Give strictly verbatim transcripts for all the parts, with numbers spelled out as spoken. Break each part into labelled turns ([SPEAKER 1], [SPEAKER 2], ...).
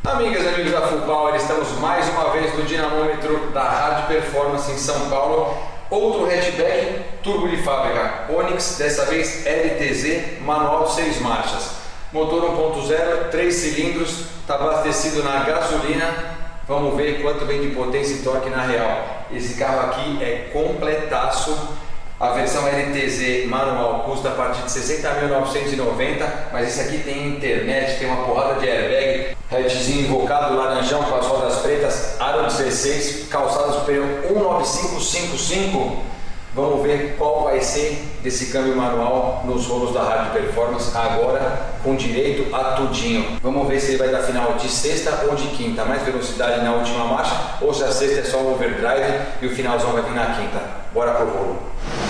[SPEAKER 1] Amigas e amigos da Full Power, estamos mais uma vez no dinamômetro da Hard Performance em São Paulo. Outro hatchback turbo de fábrica, Onix, dessa vez L T Z, manual de seis marchas. Motor um ponto zero, três cilindros, está abastecido na gasolina. Vamos ver quanto vem de potência e torque na real. Esse carro aqui é completaço. A versão L T Z manual custa a partir de sessenta mil novecentos e noventa, mas esse aqui tem internet, tem uma porrada de airbag, hatchzinho invocado, laranjão com as rodas pretas, aro dezesseis, calçado superior um nove cinco cinco cinco. Vamos ver qual vai ser desse câmbio manual nos rolos da Hard Performance, agora com direito a tudinho. Vamos ver se ele vai dar final de sexta ou de quinta, mais velocidade na última marcha, ou se a sexta é só um overdrive e o finalzão vai vir na quinta. Bora pro rolo.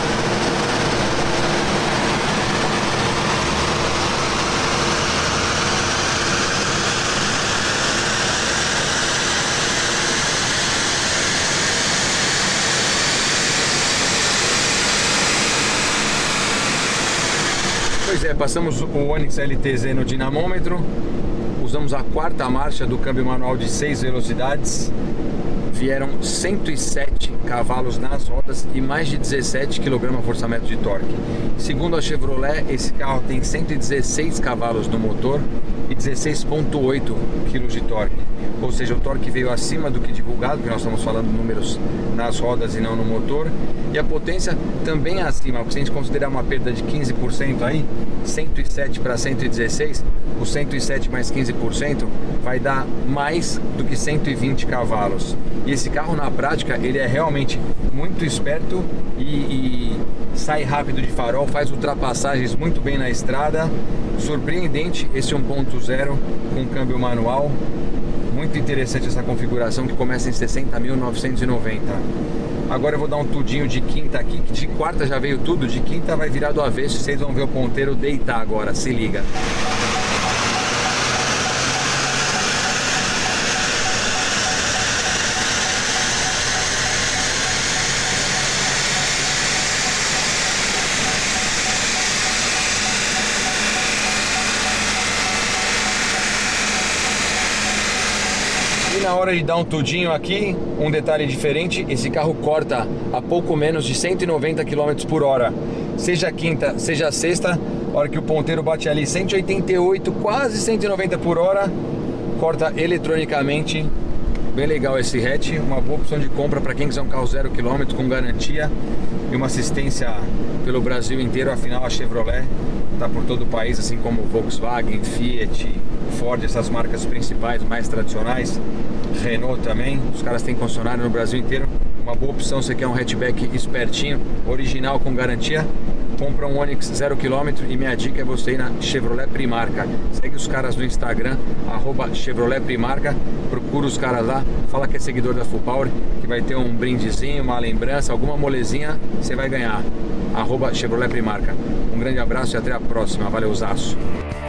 [SPEAKER 1] Pois é, passamos o Onix L T Z no dinamômetro, usamos a quarta marcha do câmbio manual de seis velocidades, vieram cento e sete cavalos nas rodas e mais de dezessete quilos-força-metro de torque. Segundo a Chevrolet, esse carro tem cento e dezesseis cavalos no motor e dezesseis vírgula oito quilos de torque. Ou seja, o torque veio acima do que divulgado, porque nós estamos falando números nas rodas e não no motor. E a potência também é acima, porque se a gente considerar uma perda de quinze por cento aí, cento e sete para cento e dezesseis, o cento e sete mais quinze por cento vai dar mais do que cento e vinte cavalos. E esse carro na prática, ele é realmente muito esperto e, e sai rápido de farol, faz ultrapassagens muito bem na estrada. Surpreendente esse um ponto zero com câmbio manual. Muito interessante essa configuração que começa em sessenta mil novecentos e noventa. Agora eu vou dar um tudinho de quinta aqui, que de quarta já veio tudo, de quinta vai virar do avesso. Vocês vão ver o ponteiro deitar agora, se liga. E na hora de dar um tudinho aqui, um detalhe diferente, esse carro corta a pouco menos de cento e noventa quilômetros por hora. Seja quinta, seja sexta, a hora que o ponteiro bate ali cento e oitenta e oito, quase cento e noventa por hora, corta eletronicamente. Bem legal esse hatch, uma boa opção de compra para quem quiser um carro zero quilômetro com garantia e uma assistência pelo Brasil inteiro. Afinal, a Chevrolet está por todo o país, assim como Volkswagen, Fiat, Ford, essas marcas principais mais tradicionais, Renault também. Os caras têm concessionário no Brasil inteiro. Uma boa opção, você quer um hatchback espertinho, original com garantia, compra um Onix zero quilômetro. E minha dica é você ir na Chevrolet Primarca. Segue os caras no Instagram, arroba Chevrolet Primarca, procura os caras lá, fala que é seguidor da Full Power, que vai ter um brindezinho, uma lembrança, alguma molezinha, você vai ganhar. Arroba Chevrolet Primarca. Um grande abraço e até a próxima. Valeuzaço!